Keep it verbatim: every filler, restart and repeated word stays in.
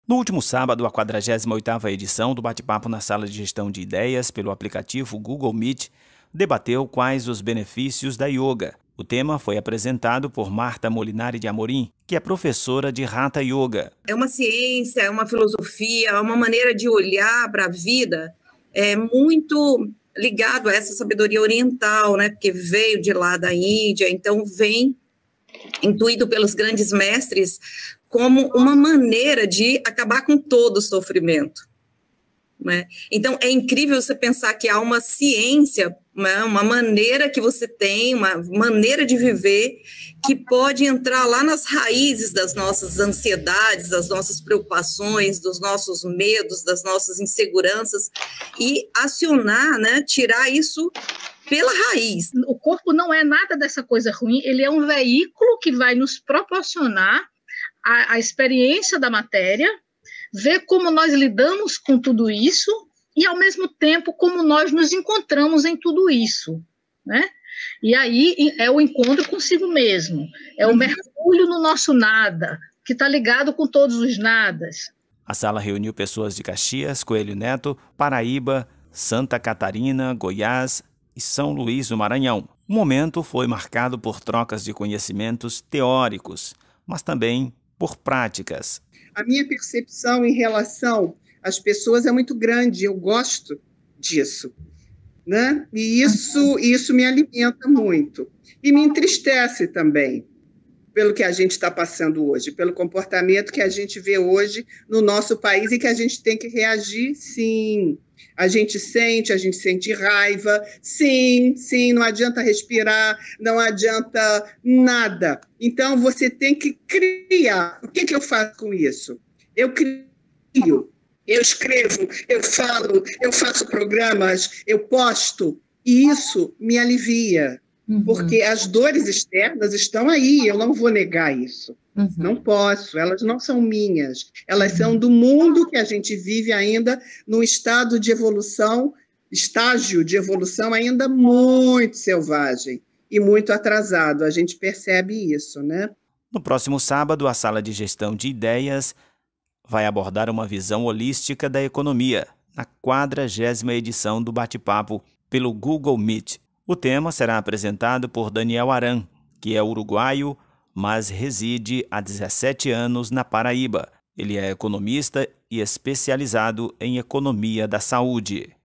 No último sábado, a quadragésima oitava edição do Bate-Papo na Sala de Gestão de Ideias pelo aplicativo Google Meet debateu quais os benefícios da yoga. O tema foi apresentado por Marta Molinari de Amorim, que é professora de Hatha Yoga. É uma ciência, é uma filosofia, é uma maneira de olhar para a vida é muito ligado a essa sabedoria oriental, né? Porque veio de lá da Índia, então vem intuído pelos grandes mestres como uma maneira de acabar com todo o sofrimento, né? Então, é incrível você pensar que há uma ciência, né, uma maneira que você tem, uma maneira de viver que pode entrar lá nas raízes das nossas ansiedades, das nossas preocupações, dos nossos medos, das nossas inseguranças e acionar, né, tirar isso pela raiz. O corpo não é nada dessa coisa ruim, ele é um veículo que vai nos proporcionar a, a experiência da matéria, ver como nós lidamos com tudo isso e, ao mesmo tempo, como nós nos encontramos em tudo isso, né? E aí é o encontro consigo mesmo, é o mergulho no nosso nada, que está ligado com todos os nadas. A sala reuniu pessoas de Caxias, Coelho Neto, Paraíba, Santa Catarina, Goiás e São Luís do Maranhão. O momento foi marcado por trocas de conhecimentos teóricos, mas também por práticas. A minha percepção em relação às pessoas é muito grande, eu gosto disso, né? E isso, isso me alimenta muito. E me entristece também, pelo que a gente está passando hoje, pelo comportamento que a gente vê hoje no nosso país e que a gente tem que reagir, sim. A gente sente, a gente sente raiva, sim, sim, não adianta respirar, não adianta nada. Então, você tem que criar. O que, que eu faço com isso? Eu crio, eu escrevo, eu falo, eu faço programas, eu posto, e isso me alivia. Uhum. Porque as dores externas estão aí, eu não vou negar isso. Uhum. Não posso, elas não são minhas. Elas uhum. são do mundo que a gente vive ainda num estado de evolução, estágio de evolução ainda muito selvagem e muito atrasado. A gente percebe isso, né? No próximo sábado, a Sala de Gestão de Ideias vai abordar uma visão holística da economia, na quadragésima edição do Bate-Papo pelo Google Meet. O tema será apresentado por Daniel Aran, que é uruguaio, mas reside há dezessete anos na Paraíba. Ele é economista e especializado em economia da saúde.